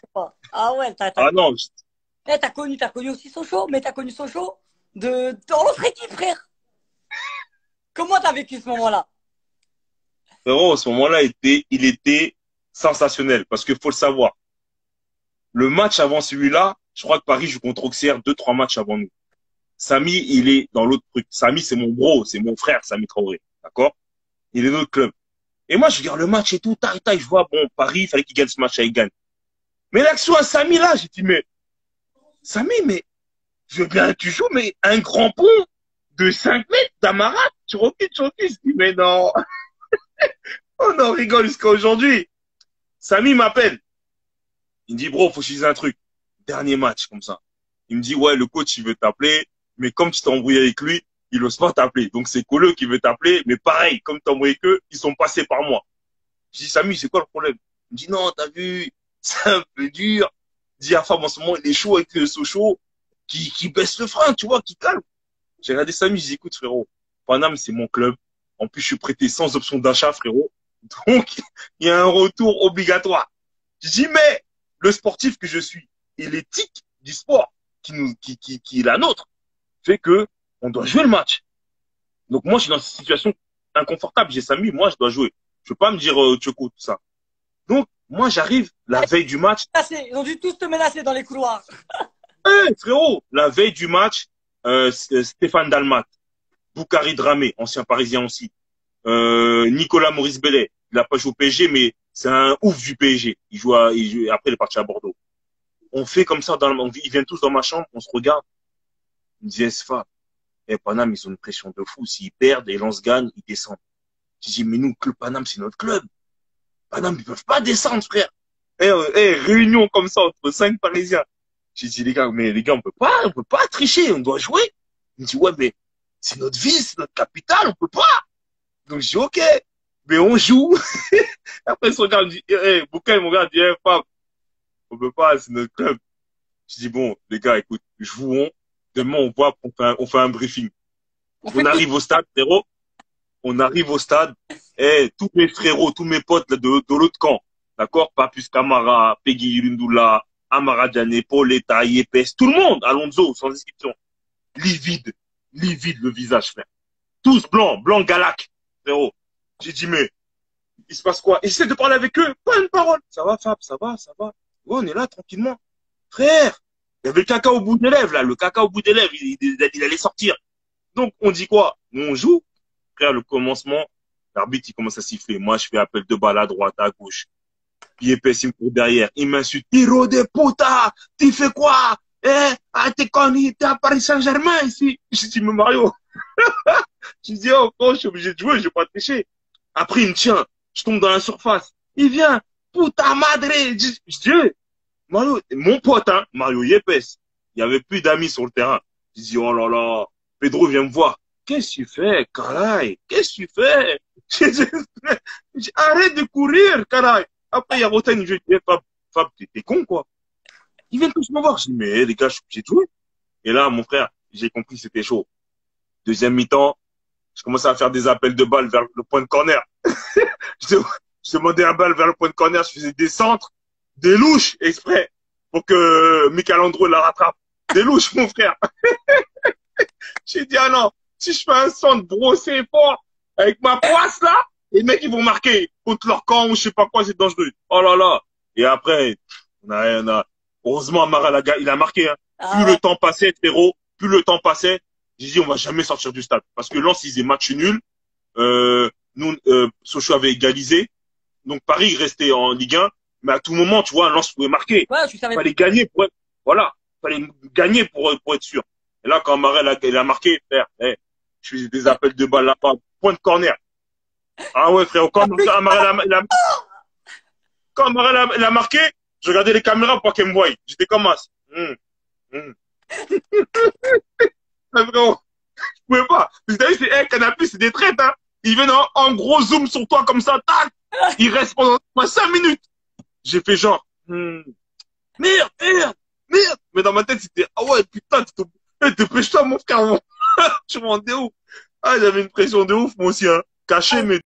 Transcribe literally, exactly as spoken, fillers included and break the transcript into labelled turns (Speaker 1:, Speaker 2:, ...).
Speaker 1: pas. Ah ouais, t'as t'as
Speaker 2: Ah non, je-
Speaker 1: eh, t'as connu, t'as connu aussi Sochaux, mais t'as connu Sochaux de dans l'autre équipe, frère. Comment t'as vécu ce moment-là?
Speaker 2: frérot, à ce moment-là, il était, il était sensationnel. Parce qu'il faut le savoir. Le match avant celui-là, je crois que Paris joue contre Auxerre deux, trois matchs avant nous. Samy, il est dans l'autre truc. Samy, c'est mon bro, c'est mon frère, Samy Traoré. D'accord? Il est dans notre club. Et moi, je regarde le match et tout, taille, taille, je vois, bon, Paris, il fallait qu'il gagne ce match, il gagne. Mais l'action à Samy, là, j'ai dit, mais, Samy, mais, je veux bien que tu joues, mais un grand pont de cinq mètres d'Amarat, tu recules, tu recules. Je dis, mais non, on en rigole jusqu'à aujourd'hui. Samy m'appelle. Il me dit, bro, faut que je dise un truc. Dernier match, comme ça. Il me dit, ouais, le coach, il veut t'appeler, mais comme tu t'es embrouillé avec lui, il ose pas t'appeler. Donc, c'est Colo qui veut t'appeler, mais pareil, comme t'as embrouillé avec eux, ils sont passés par moi. Je dis, Samy, c'est quoi le problème? Il me dit, non, t'as vu, c'est un peu dur. Diafam, en ce moment, il est chaud avec le Sochaux, qui, qui baisse le frein, tu vois, qui calme. J'ai regardé Samy, je dis, écoute, frérot, Paname, c'est mon club. En plus, je suis prêté sans option d'achat, frérot. Donc, il y a un retour obligatoire. Je dis, mais le sportif que je suis et l'éthique du sport qui nous, qui, qui, qui est la nôtre fait que on doit jouer le match. Donc, moi, je suis dans une situation inconfortable. J'ai Samy, moi, je dois jouer. Je peux pas me dire, euh, Choco, tout ça. Donc, moi, j'arrive la veille du match.
Speaker 1: Menacé. Ils ont dû tous te menacer dans les couloirs.
Speaker 2: Eh, frérot, la veille du match, euh, Stéphane Dalmat, Boukari Dramé, ancien parisien aussi, euh, Nicolas Maurice Bellet, il a pas joué au P S G, mais c'est un ouf du P S G. Il joue, à, il joue après il est parti à Bordeaux. On fait comme ça, dans le, on, ils viennent tous dans ma chambre, on se regarde. Ils me disent, Esfa, eh, Paname, ils ont une pression de fou. S'ils perdent et l'on se gagne, ils descendent. Je dis, mais nous, club Paname, c'est notre club. Paname, ils peuvent pas descendre, frère. Eh, euh, eh, réunion comme ça entre cinq Parisiens. J'ai dit, les gars, mais les gars, on peut pas, on peut pas tricher, on doit jouer. Il me dit, ouais, mais c'est notre ville, c'est notre capitale, on peut pas. Donc, je dis, ok, mais on joue. Après, il se regarde, il dit, eh, hey, Bouquet, mon gars, il dit, hey, Fab, on peut pas, c'est notre club. Je dis, bon, les gars, écoute, jouons. Demain, on voit, on fait un, on fait un briefing.
Speaker 1: On
Speaker 2: On
Speaker 1: fait tout.
Speaker 2: arrive au stade, frérot. On arrive au stade. Eh, tous mes frérots, tous mes potes là, de, de l'autre camp. D'accord? Papus Camara, Peggy Irundula, Amara Djane, Pauletta, Yepes, tout le monde, Alonso, sans inscription. Livide, livide le visage, frère. Tous blancs, blancs galac, frérot. J'ai dit, mais, il se passe quoi? Essaie de parler avec eux, pas une parole. Ça va, Fab, ça va, ça va. Ouais, on est là, tranquillement. Frère, il y avait le caca au bout des lèvres, là, le caca au bout des lèvres, il, il, il allait sortir. Donc, on dit quoi? On joue. Frère, le commencement, l'arbitre, il commence à siffler. Moi, je fais appel de balle à droite, à gauche. Yepes, il me court derrière. Il m'insulte. Tiro de puta! Tu fais quoi? Eh? Ah, t'es connu, t'es à Paris Saint-Germain, ici. Je dis, mais Mario. Je dis, oh, quand je suis obligé de jouer, je vais pas tricher. Après, il me tient. Je tombe dans la surface. Il vient. Puta madre! Je, je dis, eh, Mario, mon pote, hein, Mario Yepes. Il y avait plus d'amis sur le terrain. Je dis, oh là là. Pedro vient me voir. Qu'est-ce que tu fais, caray? Qu'est-ce que tu fais? Je dis, je dis, arrête de courir, caray. Après, il y a Roten, il me dit, Fab, Fab, t'es con, quoi. Ils viennent tous me voir. Je dis, mais les gars, je suis obligé de jouer. Et là, mon frère, j'ai compris que c'était chaud. Deuxième mi-temps, je commençais à faire des appels de balles vers le point de corner. je, je demandais un balle vers le point de corner, je faisais des centres, des louches exprès, pour que Michael Andro la rattrape. Des louches, mon frère. J'ai dit, ah non, si je fais un centre brossé fort, avec ma poisse là, les mecs, ils vont marquer contre leur camp ou je sais pas quoi, c'est dangereux. Oh là là. Et après, on a, on a, heureusement, Amara, la gars, il a marqué, hein.
Speaker 1: Ah
Speaker 2: Plus
Speaker 1: ouais.
Speaker 2: le temps passait, frérot, plus le temps passait, j'ai dit, on va jamais sortir du stade. Parce que Lens, ils faisaient match nul, euh, nous, euh, Sochaux avait égalisé, donc Paris restait en Ligue un, mais à tout moment, tu vois, Lens pouvait marquer.
Speaker 1: Ouais, tu savais
Speaker 2: Fallait gagner pour être, voilà, fallait gagner pour, pour être sûr. Et là, quand Amara, a, il a marqué, frère, eh, je faisais des appels de balle là-bas, point de corner. Ah ouais, frère, quand Amara, il a, quand Amara, il a, il a marqué, je regardais les caméras pour qu'elle me voie. J'étais comme as. Hum, hum. Mais frérot, je pouvais pas. Vous savez, c'est un canapé, c'est des traites, hein. Ils viennent en, en gros zoom sur toi comme ça, tac. Ils restent pendant cinq minutes. J'ai fait genre, hum, merde, merde, merde. Mais dans ma tête, c'était, ah ouais, putain, hey, dépêche-toi, mon frère. Tu m'en ouf. Ah, j'avais une pression de ouf, moi aussi, hein. Caché, mais